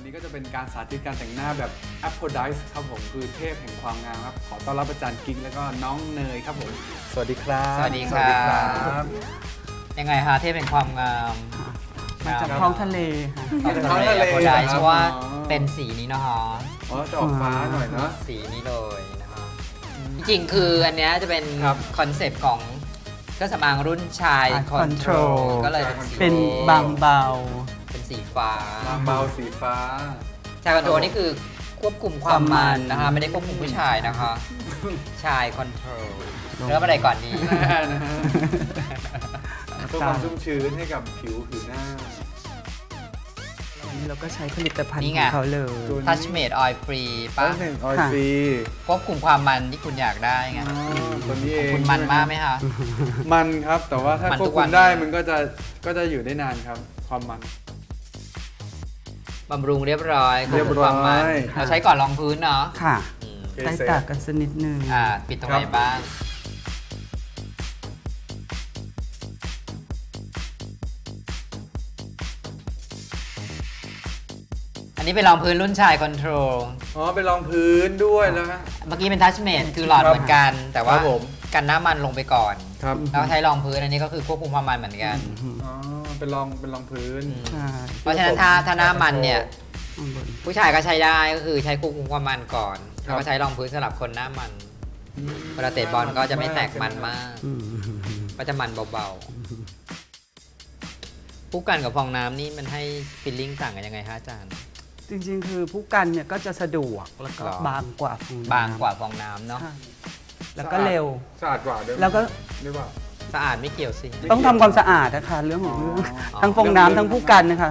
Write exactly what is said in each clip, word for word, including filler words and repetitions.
นี้ก็จะเป็นการสาธิตการแต่งหน้าแบบ Aphrodite ครับผมคือเทพแห่งความงามครับขอต้อนรับอาจารย์กิ๊กแล้วก็น้องเนยครับผมสวัสดีครับสวัสดีครับยังไงฮะเทพแห่งความงามมาจากท้องทะเลท้องทะเลใช่ว่าเป็นสีนี้นะฮะอ๋อจะออกฟ้าหน่อยเนาะสีนี้เลยนะฮะจริงๆคืออันนี้จะเป็นคอนเซปต์ของเครื่องสำอางรุ่นชายคอนโทรลก็เลยเป็นบางเบาเป็นสีฟ้าบางเบาสีฟ้าชายคอนโทรลนี่คือควบคุมความมันนะคะไม่ได้ควบคุมผู้ชายนะคะชายคอนโทรลเริ่มอะไรก่อนดีนะฮะเพื่อความชุ่มชื้นให้กับผิวผิวหน้าวันนี้เราก็ใช้ผลิตภัณฑ์ของเขาเลย Touch Made Oil Free ป่ะ Oil Free ควบคุมความมันที่คุณอยากได้ไงตัวนี้เองคุณมันมากไหมคะมันครับแต่ว่าถ้าควบคุมได้มันก็จะก็จะอยู่ได้นานครับความมันบำรุงเรียบร้อยควบคุมความมันเราใช้ก่อนรองพื้นเนาะค่ะใช้ตากกันสักนิดนึงอ่าปิดตรงไหนบ้างอันนี้เป็นรองพื้นรุ่นชายคอนโทรลอ๋อเป็นรองพื้นด้วยแล้วฮะเมื่อกี้เป็นทัชเมดคือหลอดเหมือนกันแต่ว่ากันน้ำมันลงไปก่อนแล้วใช้รองพื้นอันนี้ก็คือควบคุมความมันเหมือนกันอ๋อเป็นรองเป็นรองพื้นเพราะฉะนั้นถ้าถ้าน้ำมันเนี่ยผู้ชายก็ใช้ได้ก็คือใช้ควบคุมความมันก่อนแล้วก็ใช้รองพื้นสำหรับคนหน้ามันเวลาเตะบอลก็จะไม่แตกมันมากก็จะมันเบาๆผู้กันกับฟองน้ำนี่มันให้ฟีลลิ่งต่างกันยังไงฮะอาจารย์จริงๆคือผู้กันเนี่ยก็จะสะดวกแล้วก็บางกว่าฟองน้ำบางกว่าฟองน้ำเนาะแล้วก็เร็วสะอาดกว่าด้วยแล้วก็หรือเปล่าสะอาดไม่เกี่ยวสิต้องทำความสะอาดนะคะเรื่องของเรื่องทั้งฟองน้ำทั้งผู้กันนะคะ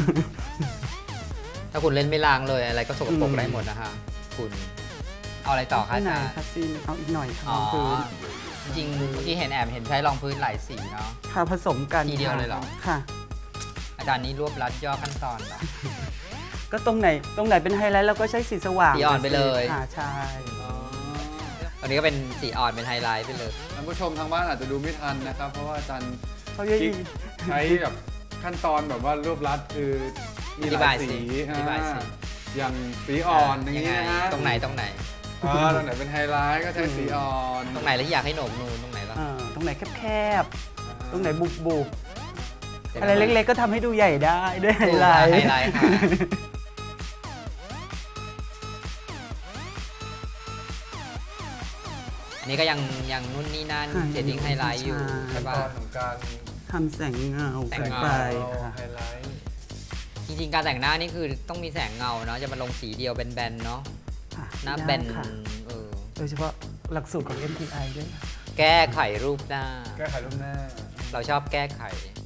ถ้าคุณเล่นไม่ล้างเลยอะไรก็สกปรกได้หมดนะคะคุณเอาอะไรต่อคะอาจารย์คัสซีนเอาอีกหน่อยรองพื้นจริงเมื่อกี้เห็นแอบเห็นใช้รองพื้นหลายสีเนาะค่ะผสมกันทีเดียวเลยเหรอค่ะอาจารย์นี้รวบรัดย่อขั้นตอนนะก็ตรงไหนตรงไหนเป็นไฮไลท์เราก็ใช้สีสว่างสีอ่อนไปเลยค่ะใช่ตอนนี้ก็เป็นสีอ่อนเป็นไฮไลท์ไปเลยท่านผู้ชมทางบ้านอาจจะดูไม่ทันนะครับเพราะว่าอาจารย์ใช้แบบขั้นตอนแบบว่ารวบรัดคือมีหลายสีอย่างสีอ่อนอย่างนี้นะตรงไหนตรงไหนอ๋อตรงไหนเป็นไฮไลท์ก็ใช้สีอ่อนตรงไหนแล้วอยากให้โหนกนูนตรงไหนล่ะตรงไหนแคบๆตรงไหนบุบบุบอะไรเล็กๆก็ทำให้ดูใหญ่ได้ด้วยไฮไลท์ไฮไลท์ค่ะอันนี้ก็ยังยังนุ่นนี่นั่นเชดดิ้งไฮไลท์อยู่ใช่ป่ะของการทำแสงเงาแสงไฟไฮไลท์จริงๆการแต่งหน้านี่คือต้องมีแสงเงาเนาะจะมาลงสีเดียวแบนๆเนาะหน้าแบนโดยเฉพาะหลักสูตรของ เอ็ม ที ไอ ด้วยแก้ไขรูปหน้าแก้ไขรูปหน้าเราชอบแก้ไข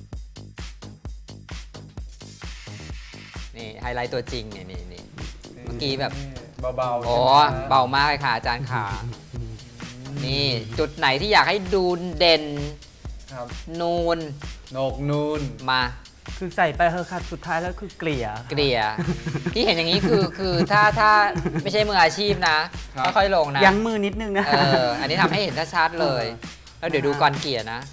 นี่ไฮไลท์ตัวจริงเนี่ยนี่นี่เมื่อกี้แบบเบาๆโอ้เบามากเลยค่ะอาจารย์ขานี่จุดไหนที่อยากให้ดูเด่นนูนโหนกนูนมาคือใส่ไปเธอค่ะสุดท้ายแล้วคือเกลี่ยเกลี่ยที่เห็นอย่างนี้คือคือถ้าถ้าไม่ใช่มืออาชีพนะค่อยๆลงนะยั้งมือนิดนึงนะเอออันนี้ทำให้เห็นชัดๆเลยแล้วเดี๋ยวดูก่อนเกลี่ยนะ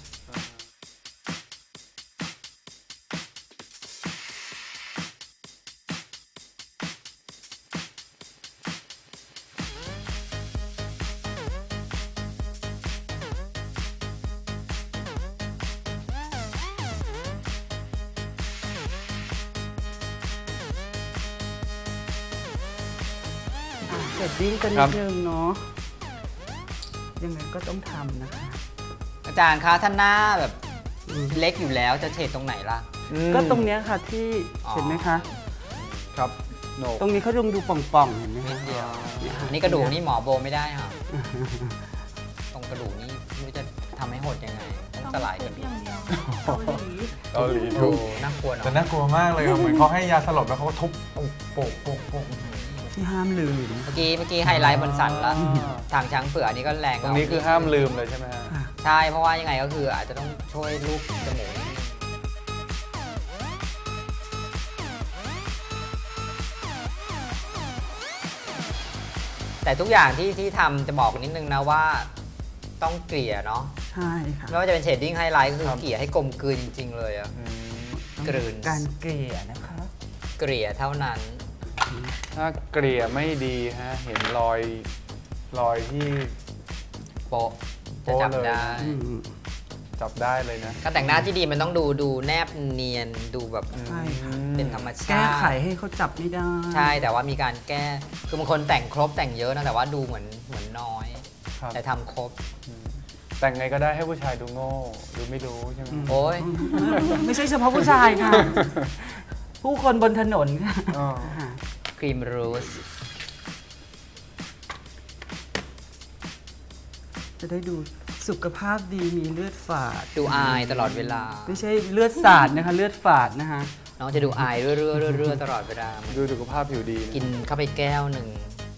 เสร็จดิ้งกันนิดนึงเนาะยังไงก็ต้องทำนะคะอาจารย์คะท่านหน้าแบบเล็กอยู่แล้วจะเฉดตรงไหนล่ะก็ตรงนี้ค่ะที่เห็นไหมคะครับตรงนี้เขาดงดูป่องๆเห็นไหมคะเดียวอันนี้กระดูกนี่หมอโบไม่ได้ค่ะตรงกระดูกนี่ไม่รู้จะทำให้หดยังไงต้องสลายกันเกาหลีถูกน่ากลัวเนาะแต่น่ากลัวมากเลยเหมือนเขาให้ยาสลบแล้วเขาทุบโปกโปกโปกโปกที่ห้ามลืมเมื่อกี้เมื่อกี้ไฮไลท์บนสันแล้วทางช้างเผือกนี่ก็แรงตรงนี้คือห้ามลืมเลยใช่ไหมฮะใช่เพราะว่ายังไงก็คืออาจจะต้องช่วยลูกจมูกแต่ทุกอย่างที่ที่ทำจะบอกนิดนึงนะว่าต้องเกลี่ยเนาะใช่ค่ะไม่ว่าจะเป็นเชดดิ้งไฮไลท์ก็คือเกลี่ยให้กลมกลืนจริงๆเลยอะกลืนการเกลี่ยนะคะเกลี่ยเท่านั้นถ้าเกลี่ยไม่ดีฮะเห็นรอยรอยที่โปะจะจับได้จับได้เลยนะการแต่งหน้าที่ดีมันต้องดูดูแนบเนียนดูแบบใช่ค่ะเป็นธรรมชาติแก้ไขให้เขาจับไม่ได้ใช่แต่ว่ามีการแก้คือบางคนแต่งครบแต่งเยอะนะแต่ว่าดูเหมือนเหมือนน้อยครับแต่ทำครบแต่งไงก็ได้ให้ผู้ชายดูโง่ดูไม่รู้ใช่ไหมโอ้ยไม่ใช่เฉพาะผู้ชายค่ะ ผู้คนบนถนนค่ะอ๋อครีมรูสจะได้ดูสุขภาพดีมีเลือดฝาดดูอายตลอดเวลาไม่ใช่เลือดสาดนะคะ เลือดฝาดนะคะน้องจะดูอายเรื่อยๆเรื่อยๆตลอดเวลาดูสุขภาพผิวดีะกินเข้าไปแก้วหนึ่ง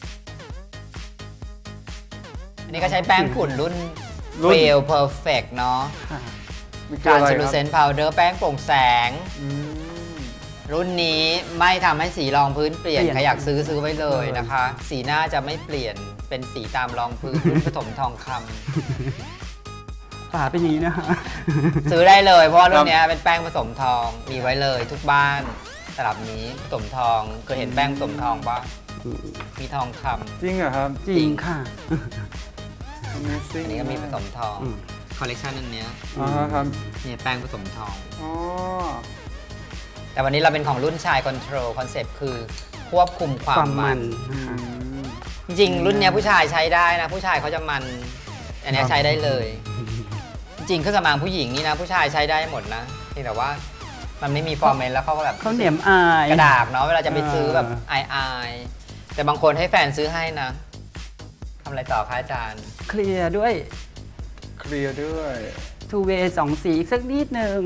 อันนี้ก็ใช้แป้งฝุ่นรุ่น Fail Perfect เนาะค่ะมันคืออะไรครับ Translucent Powder แป้งโปร่งแสงอืมรุ่นนี้ไม่ทำให้สีรองพื้นเปลี่ยนเปลี่ยนใครอยากซื้อซื้อไว้เลยเลยนะคะ สีหน้าจะไม่เปลี่ยนเป็นสีตามรองพื้น รุ่นผสมทองคำฝาเป็นอย่างนี้นะคะซื้อได้เลยเพราะว่ารุ่นนี้เป็นแป้งผสมทองมีไว้เลยทุกบ้านตลับนี้ผสมทองเคยเห็นแป้งผสมทองปะมีทองคำจริงเหรอครับจริงค่ะ Amazing อันนี้ก็มีผสมทองอืมคอลเลกชันอันเนี้ยอ๋อครับเนี่ยแป้งผสมทองอ๋อแต่วันนี้เราเป็นของรุ่นชายคอนโทรลคอนเซ็ปต์คือควบคุมความความมัมัน นอืนะคะมจริงๆรุ่นเนี้ยผู้ชายใช้ได้นะ ผู้ชายเขาจะมัน อันเนี้ยครับใช้ได้เลย จริงๆเครื่องสำอางผู้หญิงนี่นะ ผู้ชายใช้ได้หมดนะเพียงแต่ว่ามันไม่มีฟอร์เมนต์แล้วเขาก็แบบเขาเหนียมอายกระดาษเนาะเวลาจะไปซื้อแบบอ่าอายๆแต่บางคนให้แฟนซื้อให้นะทำอะไรต่อคะอาจารย์เคลียร์ด้วยเคลียร์ด้วย two way สองสีอีกสักนิดหนึ่ง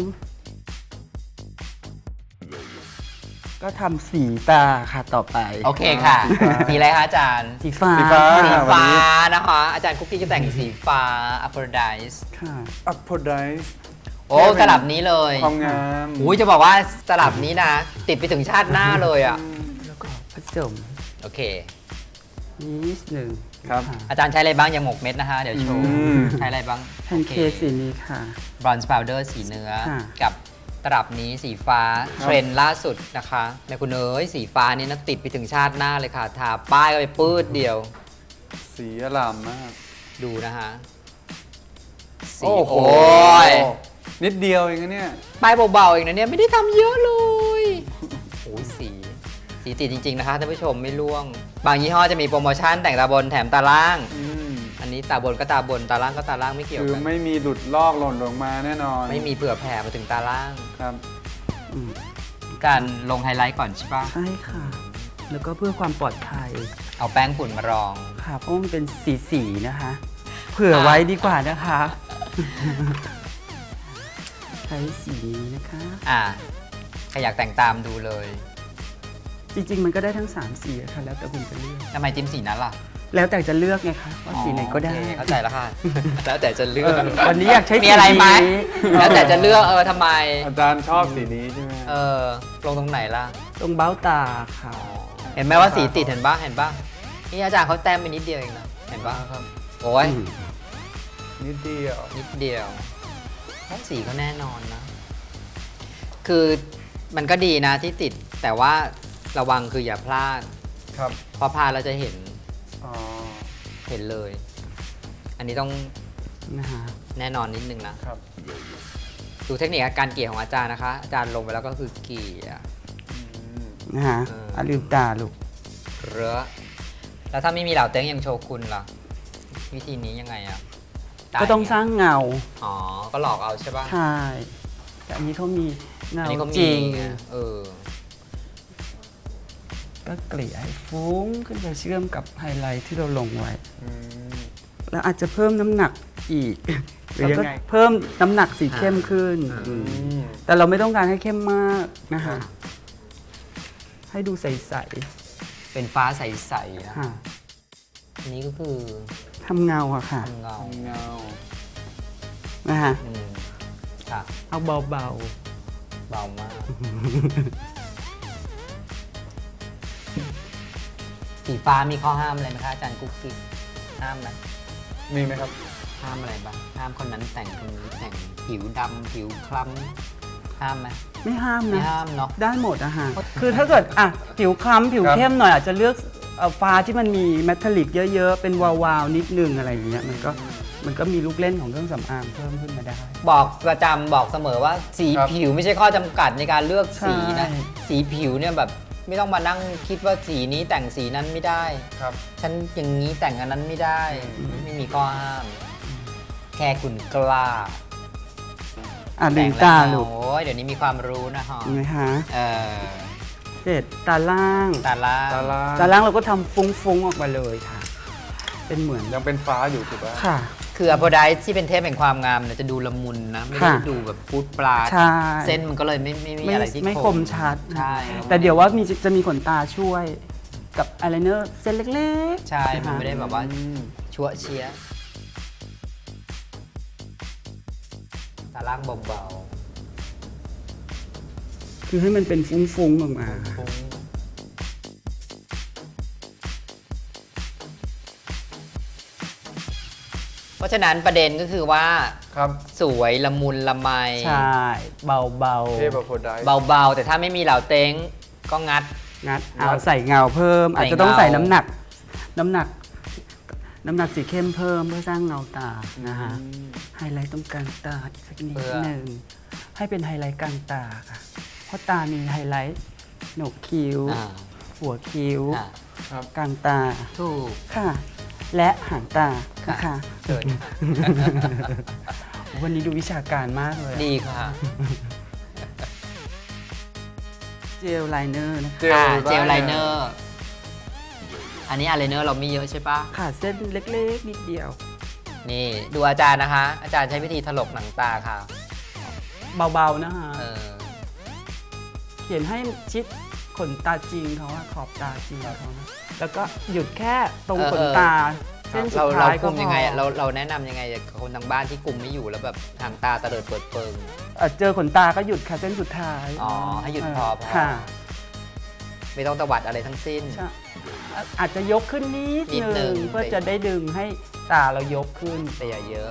ก็ทำสีตาค่ะต่อไปโอเคค่ะอ่าสีอะไรคะอาจารย์สีฟ้าสีฟ้าสีค่ะฟ้านะคะอาจารย์คุกกี้จะแต่งสีฟ้า Aphrodite ค่ะอัพโพไดส์โอ้ตลับนี้เลยความงามอุ้ยจะบอกว่าตลับนี้นะ ติดไปถึงชาติหน้าเลยอ่ะแล้วก็ผสมโอเคนิดหนึ่งครับอาจารย์ใช้อะไรบ้างยังหมกเม็ดนะคะ เดี๋ยวโชว์อืมใช้อะไรบ้างแพนเค้กสีนี้ค่ะบรอนซ์พาวเดอร์สีเนื้อค่ะกับตลับนี้สีฟ้าเทรนด์ล่าสุดนะคะแม่คุณเอ๋ยสีฟ้านี้นะติดไปถึงชาติหน้าเลยค่ะ ทาป้ายเข้าไปปื้ดเดียวสีอลามมากดูนะคะสีโอ้โหยนิดเดียวเองนะเนี่ยป้ายเบาๆเองนะเนี่ยไม่ได้ทำเยอะเลยโอ้ยสีสีติดจริงๆนะคะท่านผู้ชมไม่ร่วง บางยี่ห้อจะมีโปรโมชั่นแต่งตาบนแถมตาล่างอืมอันนี้ตาบนก็ตาบนตาล่างก็ตาล่างไม่เกี่ยวคือกันไม่มีหลุดลอกหล่นลงมาแน่นอนไม่มีเผื่อแผ่มาถึงตาล่างครับอืมการลงไฮไลท์ก่อนใช่ปะใช่ค่ะ แล้วก็เพื่อความปลอดภัยเอาแป้งฝุ่นมารองค่ะเพราะมันเป็นสีสีๆนะคะ เผื่อไว้ดีกว่านะคะ ใช้สีนี้นะคะอ่าใครอยากแต่งตามดูเลยจริงๆ มันก็ได้ทั้งสามสีอะค่ะ แล้วแต่คุณจะเลือกทำไมจิ้มสีนั้นล่ะแล้วแต่จะเลือกไงคะว่าสีไหนก็ได้โอเคเข้าใจแล้วค่ะ แล้วแต่จะเลืเออกอวันนี้อยากใช้มีอะไรไหมสีนี้แล้วแต่จะเลือกเออทำไมอาจารย์ชอบสีนี้ใช่ไหมเออลงตรงไหนล่ะตรงเบ้าตาค่ะเห็นไหมว่าสีติดเห็นปะเห็นปะนี่อาจารย์เขาแต้มไปนิดเดียวเองนะเห็นปะครับโอ้ยอืมนิดเดียวนิดเดียวสีเขาแน่นอนนะ คือมันก็ดีนะที่ติดแต่ว่าระวังคืออย่าพลาดครับเพราะพลาดเราจะเห็นอ๋อเห็นเลย อันนี้ต้องนะคะแน่นอนนิดนึงนะครับดูเทคนิคการเกลี่ยของอาจารย์นะคะ อาจารย์ลงไปแล้วก็คือเกลี่ยอืมนะคะเอออ่อ่ะลืมตาลูกเรอะแล้วถ้าไม่มีเหล่าเต้งยังโชกุนล่ะ วิธีนี้ยังไงอะายก็ต้องสร้างเงาอ๋อ ก็หลอกเอาใช่ป่ะใช่ แต่อันนี้เขามีเงาอันนี้เขาจมีริงไงเออก็เกลี่ยให้ฟุ้งขึ้นไปเชื่อมกับไฮไลท์ที่เราลงไว้อืมแล้วอาจจะเพิ่มน้ำหนักอีก หรือยังไงแล้วก็เพิ่มน้ำหนักสีเข้มขึ้นอ่าอืมอืมแต่เราไม่ต้องการให้เข้มมากนะคะ ให้ดูใสเป็นฟ้าใสๆๆนะค่ะอันนี้ก็คือทำเงาอะค่ะทำเงาเงานะคะอืมค่ะเอาเบาเบามาก สีฟ้ามีข้อห้ามอะไรไหมคะอาจารย์กุ๊กกิ๊กห้ามไหมมีไหมครับห้ามอะไรบ้างห้ามคนนั้นแต่งคนนี้แต่งผิวดำผิวคล้ำห้ามไหมๆไม่ห้ามไม่นะห้ามเนาะได้หมดอะฮะคือถ้าเกิดอ่ะผิวคล้ำผิวเข้มหน่อยอาจจะเลือกฟ้าที่มันมีเมทัลลิกเยอะๆเป็นวาวๆนิดนึงอะไรอย่างเงี้ยมันก็มันก็มีลูกเล่นของเครื่องสำอางเพิ่มขึ้นมาได้บอกประจำบอกเสมอว่าสีผิวไม่ใช่ข้อจำกัดในการเลือกสีนะสีผิวเนี่ยแบบไม่ต้องมานั่งคิดว่าสีนี้แต่งสีนั้นไม่ได้ครับฉันอย่างนี้แต่งอันนั้นไม่ได้ไม่มีข้อห้ามแค่คุณกล้าอ่ะลืมตาลูกโอ้ยเดี๋ยวนี้มีความรู้นะฮะไหมฮะเออเสร็จตาล่างตาล่างตาล่างตาล่างเราก็ทำฟุ้งๆออกมาเลยค่ะเป็นเหมือนยังเป็นฟ้าอยู่ถูกไหมค่ะคืออะโพไดท์ที่เป็นเทพแห่งความงามเนี่ยจะดูละมุนนะไม่ได้ดูแบบพูดปลาเส้นมันก็เลยไม่ไม่มีอะไรที่ไม่คมชัดใช่แต่เดี๋ยวว่ามีจะมีขนตาช่วยกับอายไลเนอร์เส้นเล็กๆใช่มันไม่ได้แบบว่าชั่วเชียตาล่างเบาๆคือให้มันเป็นฟุ้งๆออกมาเพราะฉะนั้นประเด็นก็คือว่าครับสวยละมุนละไมใช่เบาเบาเทพโพไดท์เบาๆแต่ถ้าไม่มีเหล่าเต็งก็งัดงัดเอาใส่เงาเพิ่มอาจจะต้องใส่น้ำหนักน้ำหนักน้ำหนักสีเข้มเพิ่มเพื่อสร้างเงาตานะฮะไฮไลท์ตรงกลางตาอีกสักนิดหนึ่งให้เป็นไฮไลท์กลางตาค่ะเพราะตามีไฮไลท์โหนกคิ้วหัวคิ้วกลางตาถูกค่ะและหางตาค่ะวันนี้ดูวิชาการมากเลยดีค่ะเจลไลเนอร์นะคะเจลไลเนอร์อันนี้อายไลเนอร์เราไม่เยอะใช่ปะค่ะเส้นเล็กๆนิดเดียวนี่ดูอาจารย์นะคะอาจารย์ใช้วิธีถลกหนังตาค่ะเบาๆนะคะเขียนให้ชิดขนตาจริงเขาขอบตาจริงเขานะแล้วก็หยุดแค่ตรงขนตาเส้นสุดท้ายก็พอยังไงเราเราแนะนำยังไงคนทางบ้านที่กลุ่มไม่อยู่แล้วแบบหางตาตะเลิดเปิดเปิงเจอขนตาก็หยุดค่ะเส้นสุดท้ายอ๋อให้หยุดพอพอไม่ต้องตวัดอะไรทั้งสิ้นอาจจะยกขึ้นนิดนึงเพื่อจะได้ดึงให้ตาเรายกขึ้นแต่อย่าเยอะ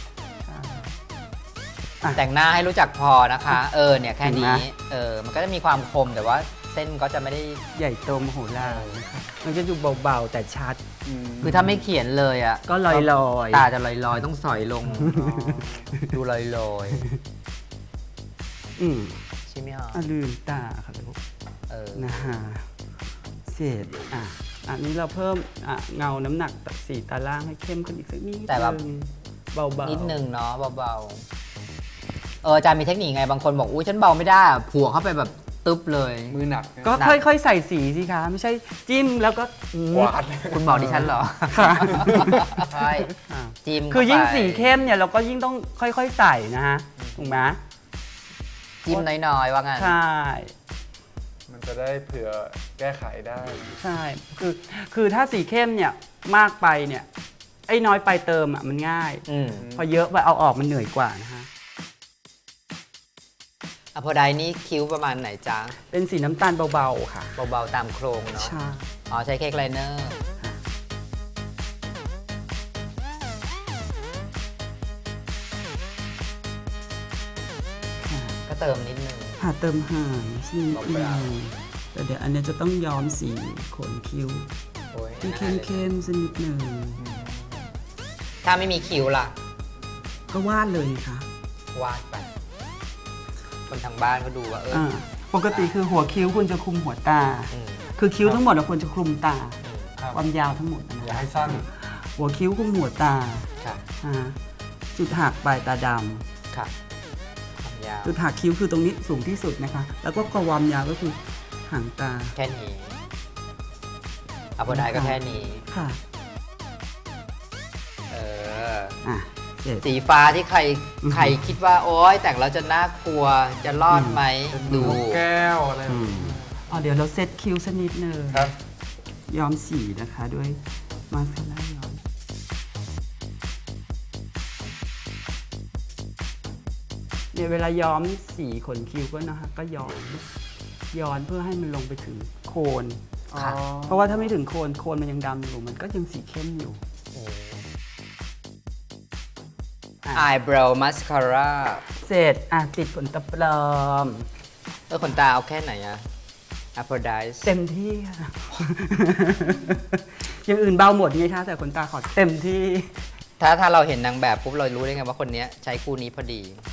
แต่งหน้าให้รู้จักพอนะคะเออเนี่ยแค่นี้เออมันก็จะมีความคมแต่ว่าเส้นก็จะไม่ได้ใหญ่โตมโหฬารนะคะมันจะดูเบาๆแต่ชัดคือถ้าไม่เขียนเลยอ่ะก็ลอยๆตาจะลอยๆต้องสอยลงดูลอยๆอืมใช่ไหมฮะลืมตาครับลูกเออนะฮะเสร็จอ่ะอันนี้เราเพิ่มเงาน้ำหนักสีตาล่างให้เข้มขึ้นอีกสักนิดแต่แบบเบาๆนิดนึงเนาะเบาๆเอออาจารย์มีเทคนิคไงบางคนบอกอุ้ยฉันเบาไม่ได้ผัวเข้าไปแบบตึ๊บเลยมือหนักก็ค่อยๆใส่สีสิคะไม่ใช่จิ้มแล้วก็กวาดคุณบอกดิฉันเหรอค่ะใช่จิ้มคือยิ่งสีเข้มเนี่ยเราก็ยิ่งต้องค่อยๆใส่นะฮะถูกไหมจิ้มน้อยๆว่างั้นใช่มันจะได้เผื่อแก้ไขได้ใช่คือคือถ้าสีเข้มเนี่ยมากไปเนี่ยไอ้น้อยไปเติมอ่ะมันง่ายพอเยอะไปเอาออกมันเหนื่อยกว่านะฮะอะโพไดนี่คิ้วประมาณไหนจ๊ะเป็นสีน้ำตาลเบาๆค่ะเบาๆตามโครงเนาะใช่อ๋อใช้เค้กไลเนอร์ก็เติมนิดนึงค่ะเติมห่างนิดนึงแต่เดี๋ยวอันนี้จะต้องย้อมสีขนคิ้วที่เข้มๆสักนิดนึงถ้าไม่มีคิ้วล่ะก็วาดเลยค่ะวาดไปคนทางบ้านก็ดูว่าเออปกติคือหัวคิ้วควรจะคลุมหัวตาคือคิ้วทั้งหมดควรจะคลุมตาความยาวทั้งหมดอย่าให้สั้นหัวคิ้วคลุมหัวตาจุดหักปลายตาดำจุดหักคิ้วคือตรงนี้สูงที่สุดนะคะแล้วก็ความยาวก็คือหางตาแค่นี้อะโพไดก็แค่นี้ค่ะเออสีฟ้าที่ใครใครคิดว่าโอ๊ยแต่งแล้วจะน่ากลัวจะรอดไหมดูแก้วอะไรอ๋อเดี๋ยวเราเซตคิ้วสักนิดนึงครับย้อมสีนะคะด้วยมาสคาร่าย้อมเนี่ยเวลาย้อมสีขนคิ้วก็นะคะก็ย้อนย้อนเพื่อให้มันลงไปถึงโคนเพราะว่าถ้าไม่ถึงโคนโคนมันยังดำอยู่มันก็ยังสีเข้มอยู่ eyebrow mascara เสร็จอ่ะติดขนตาปลอมเออขนตาเอาแค่ไหนอะ Aphrodite เต็มที่ค่ะ อย่างอื่นเบาหมดไงคะแต่ขนตาขอเต็มที่ถ้าถ้าเราเห็นนางแบบปุ๊บเรารู้ได้ไงว่าคนนี้ใช้คู่นี้พอดี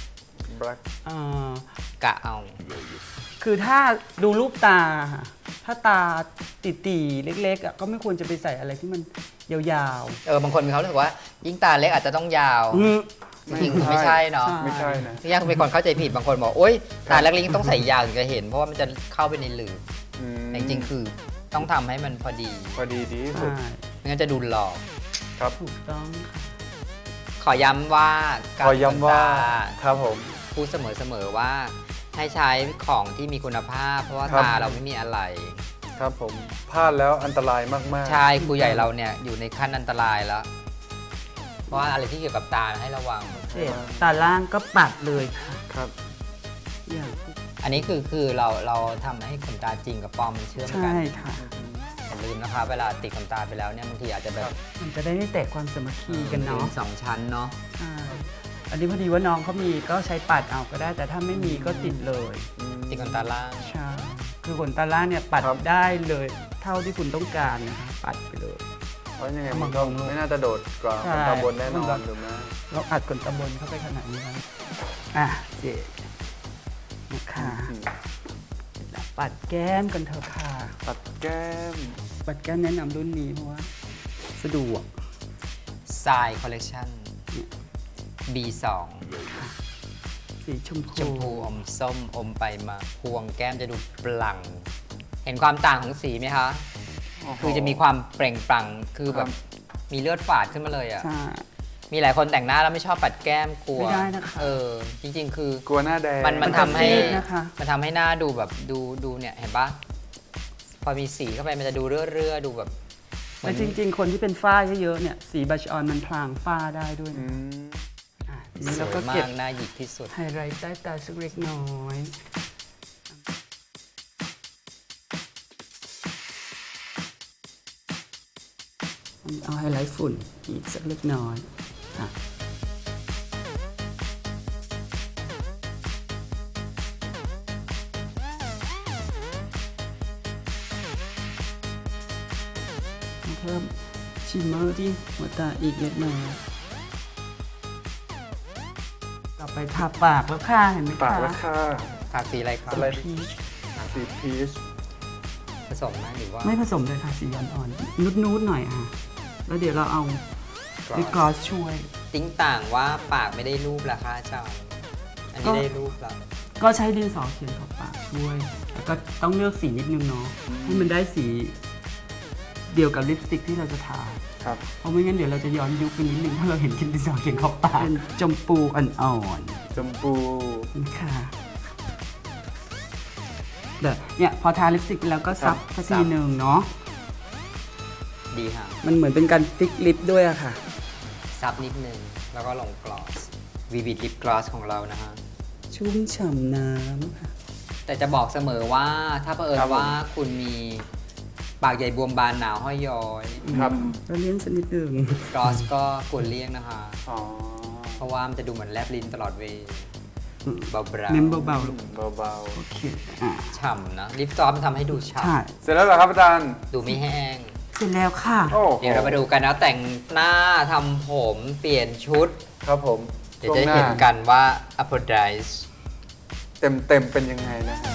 black อ่ากะเอาคือถ้าดูรูปตาค่ะถ้าตาตีๆเล็กๆอ่ะก็ไม่ควรจะไปใส่อะไรที่มันยาวเออบางคนเขารู้สึกว่ายิ่งตาเล็กอาจจะต้องยาวๆอืมจริงๆไม่ใช่เนาะไม่ใช่นะที่ยังเป็นคนเข้าใจผิดบางคนบอกโอ๊ยตาเล็กๆต้องใส่ยาวถึงจะเห็นเพราะว่ามันจะเข้าไปในหลืบอืมแต่จริงๆคือต้องทำให้มันพอดีพอดีดีที่สุดใช่ไม่งั้นจะดูหลอกครับถูกต้องค่ะขอย้ำว่าขการอย้ำว่าขนตครับผมพูดเสมอๆว่าให้ใช้ของที่มีคุณภาพ เพราะว่าครับตาเราไม่มีอะไรครับผมพลาดแล้วอันตรายมากๆใช่ครูใหญ่เราเนี่ยอยู่ในขั้นอันตรายแล้ว เพราะว่าอะไรที่เกี่ยวกับตาให้ระวังเสร็จตาล่างก็ปัดเลยค่ะครับอย่างอันนี้คือคือเราเราทำให้ขนตาจริงกับปลอมมันเชื่อมกัใช่นค่ะอย่าลืมนะคะเวลาติดขนตาไปแล้วเนี่ยบางทีอาจจะแบบมันจะได้ไม่แตกความสามัคคีกันเนาะสองชั้นเนาะใช่อันนี้พอดีว่าน้องเขามีก็ใช้ปัดเอาก็ได้ แต่ถ้าไม่มีก็ติดเลยติดขนตาล่างใช่คือขนตาล่างเนี่ยปัดครับได้เลยเท่าที่คุณต้องการนะคะปัดไปเลยเพราะยังไงมันก็ไม่น่าจะโดดกว่าใช่ขนตาบนแน่นอนถูกไหมเราอัดขนตาบนเข้าไปขนาดนี้แล้วอ่ะเจ๊นะคะอืมปัดแก้มกันเถอะค่ะปัดแก้มปัดแก้มแนะนำรุ่นนี้เพราะว่าสะดวกทรายคอลเลคชั่น บี สองสีชมพูชมพูอมส้มอมไปมาพวงแก้มจะดูปลั่ง เห็นความต่างของสีไหมคะ คือจะมีความเปล่งปลั่งคือแบบมีเลือดฝาดขึ้นมาเลยอ่ะใช่มีหลายคนแต่งหน้าแล้วไม่ชอบปัดแก้มกลัวไม่ได้นะคะเออจริงๆ คือกลัวหน้าแดงมันมันมันจะทำให้ซีดนะคะมันทำให้หน้าดูแบบดูดูเนี่ยเห็นปะพอมีสีเข้าไปมันจะดูเรื่อๆดูแบบเหมืแต่อนจริง ๆ คนที่เป็นฝ้าเยอะๆเนี่ยสีบัชออนมันพลางฝ้าได้ด้วยอืนะมอ่ะทีสนี้เราวยก็มาเก็บกหน้าหยิกที่สุดไฮไลท์ใต้ตาสักเล็กน้อยเอาไฮไลท์ฝุ่นอีกสักเล็กน้อยอ่ะเพิ่มชิมเมอร์ที่หัวตาอีกเล็กน้อยต่อไปทาปากแล้วค่ะเห็นไหมคะปากแล้วค่ะทาสีอะไรครับอะไรพีชสีพีชผสมไหมหรือว่าไม่ผสมเลยค่ะสีอ่อนๆนูดๆหน่อยค่ะ แล้วเดี๋ยวเราเอาลิปกลอสช่วยติ้งต่างว่าปากไม่ได้รูปราคาเจ้าอันก็นี้ได้รูปแล้วก็ใช้ดินสอเขียนขอบปากช่วย แล้วก็ต้องเลือกสีนิดนึงเนาะให้มันได้สีเดียวกับลิปสติกที่เราจะทาครับเพราะไม่งั้นเดี๋ยวเราจะย้อนยุคไปนิดนึงถ้าเราเห็นดินสอเขียนขอบปากเป็นจมพูอ่อนชมพูๆนี่ค่ะเดี๋ยวเนี่ยพอทาลิปสติกไปแล้วก็ซับสักทีหนึ่งเนาะดีค่ะมันเหมือนเป็นการฟิกลิปด้วยอะค่ะซับนิดนึง แล้วก็ลงกลอสวีวิดลิปกลอสของเรานะฮะชุ่มฉ่ำน้ำค่ะแต่จะบอกเสมอว่าถ้าเผอิญว่าคุณมีปากใหญ่บวมบานหนาวห้อยย้อยครับแล้วเลี้ยงสักนิดหนึ่งกลอสก็ควรเลี่ยงนะคะอ๋อเพราะว่ามันจะดูเหมือนแลบลิ้นตลอดเวลาเบาเน้นเบาๆเบาโอเคอ่ะๆฉ่ำนะลิปกลอสมันทำให้ดูฉ่ใช่ๆ เสร็จแล้วเหรอครับอาจารย์ำดูไม่แห้งเสร็จแล้วค่ะโอ้โหเดี๋ยวเรามาดูกันนะแต่งหน้าทำผมเปลี่ยนชุดครับผมเดี๋ยวจะเห็นกันว่า Aphrodite เต็มเต็มๆเป็นยังไงนะฮะ